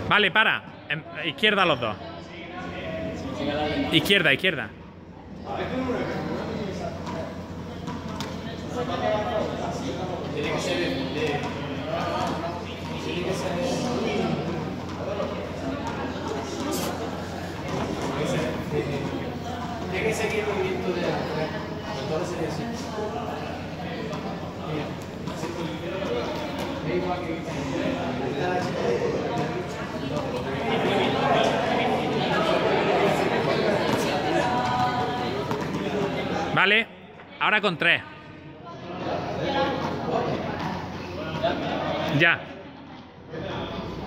Vale, para. Izquierda los dos. Izquierda, izquierda. Tiene que ser de... Tiene que ser tiene que seguir el movimiento de la motor sería así. Es igual que Vale, ahora con 3. Ya.